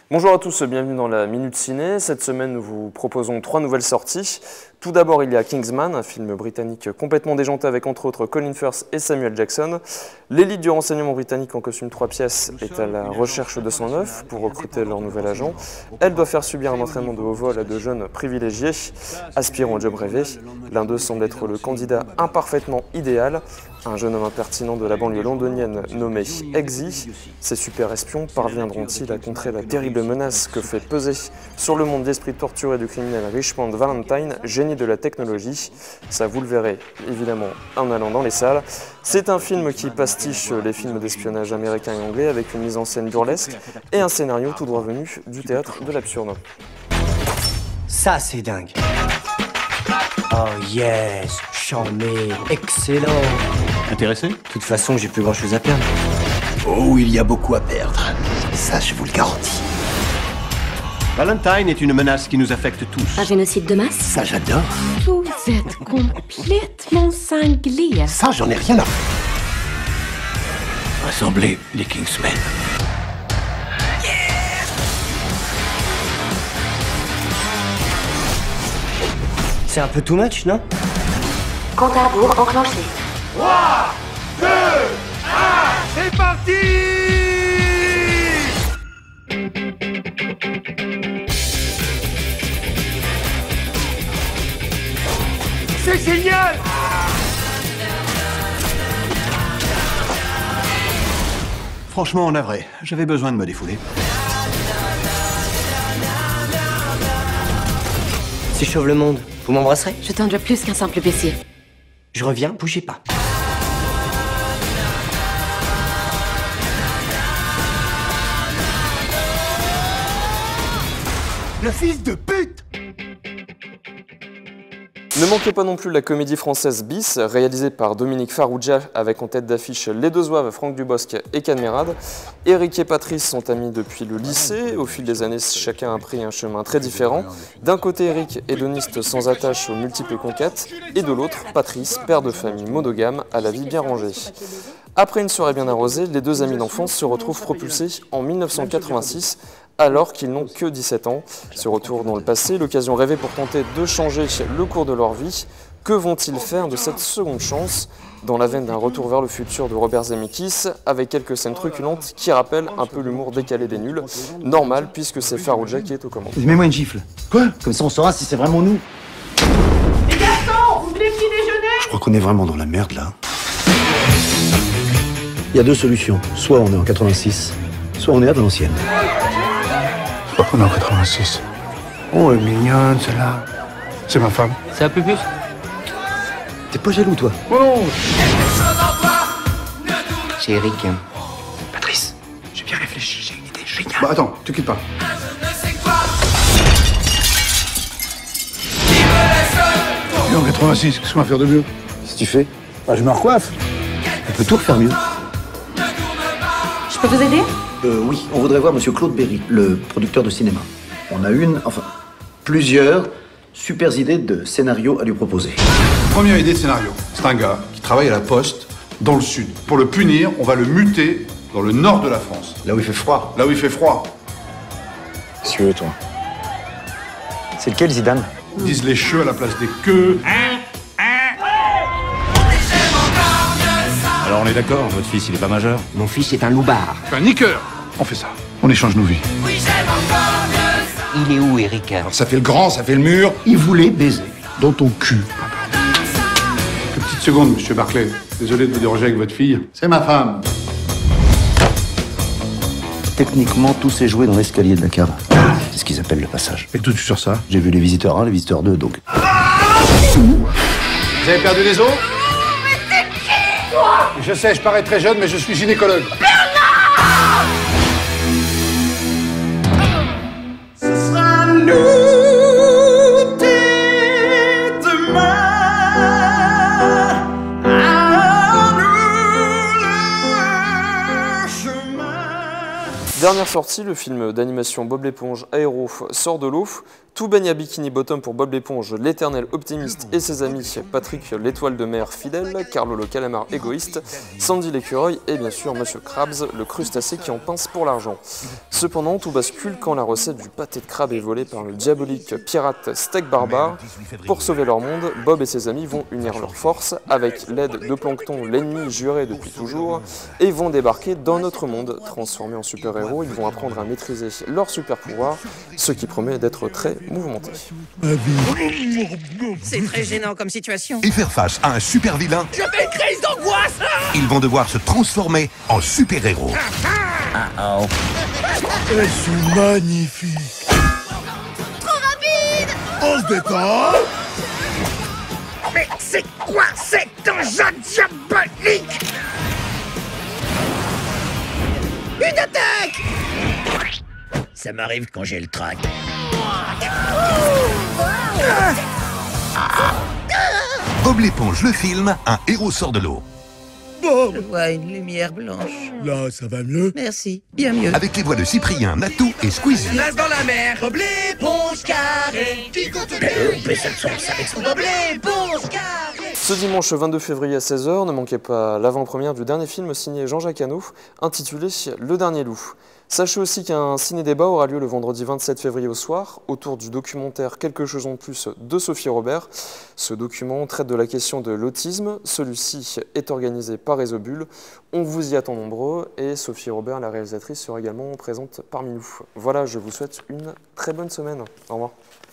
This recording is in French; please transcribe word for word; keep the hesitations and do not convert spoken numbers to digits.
Bonjour à tous, bienvenue dans la Minute Ciné. Cette semaine, nous vous proposons trois nouvelles sorties. Tout d'abord, il y a Kingsman, un film britannique complètement déjanté avec entre autres Colin Firth et Samuel Jackson. L'élite du renseignement britannique en costume trois pièces est à la recherche de son œuf pour recruter leur nouvel agent. Elle doit faire subir un entraînement de haut vol à de jeunes privilégiés, aspirant au job rêvé. L'un d'eux semble être le candidat imparfaitement idéal, un jeune homme impertinent de la banlieue londonienne nommé Eggsy. Ces super espions parviendront-ils à contrer la terrible menace que fait peser sur le monde d'esprit torturé du criminel Richmond Valentine, génie de la technologie? Ça, vous le verrez évidemment en allant dans les salles. C'est un film qui pastiche les films d'espionnage américains et anglais avec une mise en scène burlesque et un scénario tout droit venu du théâtre de l'absurde. Ça, c'est dingue. Oh yes, charmé, excellent. Intéressé? De toute façon, j'ai plus grand chose à perdre. Oh, il y a beaucoup à perdre. Ça, je vous le garantis. Valentine est une menace qui nous affecte tous. Un génocide de masse? Ça, j'adore. Vous êtes complètement cinglé. Ça, j'en ai rien à faire. Rassemblez les Kingsmen. C'est un peu too much, non? Compte à rebours enclenché. trois, deux, un, c'est parti! C'est génial! Franchement, en navré, j'avais besoin de me défouler. Si je sauve le monde, vous m'embrasserez? Je t'en dois plus qu'un simple baissier. Je reviens, bougez pas. Le fils de pute! Ne manquez pas non plus la comédie française Bis, réalisée par Dominique Farrugia, avec en tête d'affiche les deux zouaves Franck Dubosc et Cadmerade. Éric et Patrice sont amis depuis le lycée. Au fil des années, chacun a pris un chemin très différent. D'un côté, Éric, hédoniste sans attache aux multiples conquêtes, et de l'autre, Patrice, père de famille monogame à la vie bien rangée. Après une soirée bien arrosée, les deux amis d'enfance se retrouvent propulsés en mille neuf cent quatre-vingt-six, alors qu'ils n'ont que dix-sept ans. Ce retour dans le passé, l'occasion rêvée pour tenter de changer le cours de leur vie. Que vont-ils faire de cette seconde chance? Dans la veine d'un retour vers le futur de Robert Zemeckis, avec quelques scènes truculentes qui rappellent un peu l'humour décalé des nuls. Normal, puisque c'est Farrugia qui est aux commandes. Mets-moi une gifle. Quoi? Comme ça on saura si c'est vraiment nous. Les garçons, vous voulez petit déjeuner? Je crois qu'on est vraiment dans la merde là. Il y a deux solutions. Soit on est en quatre-vingt-six, soit on est à Valenciennes. On est en quatre-vingt-six. Oh, elle est mignonne celle-là. C'est ma femme. C'est un peu plus? T'es pas jaloux toi? Oh! C'est Eric. Patrice, j'ai bien réfléchi, j'ai une idée géniale. Bah attends, tu quittes pas. On est en quatre-vingt-six, qu'est-ce qu'on va faire de mieux? Qu'est-ce que tu fais? Bah je me recoiffe. On peut tout refaire mieux. Je peux vous aider? Euh, oui, on voudrait voir Monsieur Claude Berry, le producteur de cinéma. On a une, enfin, plusieurs super idées de scénario à lui proposer. Première idée de scénario, c'est un gars qui travaille à la poste dans le sud. Pour le punir, on va le muter dans le nord de la France. Là où il fait froid. Là où il fait froid. Qu'est-ce que tu veux toi? C'est lequel Zidane? Ils disent les cheux à la place des queues. Alors on est d'accord, votre fils il est pas majeur? Mon fils est un loupard. Un niqueur. On fait ça. On échange nos vies. Il est où, Eric? Alors ça fait le grand, ça fait le mur. Il voulait baiser. Dans ton cul. Une petite seconde, monsieur Barclay. Désolé de vous déranger avec votre fille. C'est ma femme. Techniquement, tout s'est joué dans l'escalier de la cave. C'est ce qu'ils appellent le passage. Et tout de suite sur ça. J'ai vu les visiteurs un, les visiteurs deux, donc. Vous avez perdu les os? Je sais, je parais très jeune, mais je suis gynécologue. Dernière sortie, le film d'animation Bob l'éponge Aéro sort de l'eau. Tout baigne à Bikini Bottom pour Bob l'éponge, l'éternel optimiste et ses amis, Patrick l'étoile de mer fidèle, Carlo le calamar égoïste, Sandy l'écureuil et bien sûr Monsieur Krabs, le crustacé qui en pince pour l'argent. Cependant, tout bascule quand la recette du pâté de crabe est volée par le diabolique pirate Steak Barbare. Pour sauver leur monde, Bob et ses amis vont unir leurs forces avec l'aide de Plankton, l'ennemi juré depuis toujours, et vont débarquer dans notre monde. Transformés en super-héros, ils vont apprendre à maîtriser leurs super-pouvoirs, ce qui promet d'être très mouvementé. C'est très gênant comme situation. Et faire face à un super vilain. Je fais une crise d'angoisse. Ils vont devoir se transformer en super-héros. Ah oh. Elles sont magnifiques. Trop rapide. On se détend. Mais c'est quoi cet engin diabolique? Une attaque. Ça m'arrive quand j'ai le trac. Bob l'éponge, le film, un héros sort de l'eau. Bob! Je vois une lumière blanche. Là, ça va mieux? Merci, bien mieux. Avec les voix de Cyprien, Natou et Squeezie. Place dans la mer, Bob l'éponge carré. Qui compte le ça le avec son Bob l'éponge carré. Ce dimanche vingt-deux février à seize heures, ne manquez pas l'avant-première du dernier film signé Jean-Jacques Hano, intitulé Le Dernier Loup. Sachez aussi qu'un ciné-débat aura lieu le vendredi vingt-sept février au soir, autour du documentaire Quelque chose en plus de Sophie Robert. Ce document traite de la question de l'autisme. Celui-ci est organisé par Résobule. On vous y attend nombreux et Sophie Robert, la réalisatrice, sera également présente parmi nous. Voilà, je vous souhaite une très bonne semaine. Au revoir.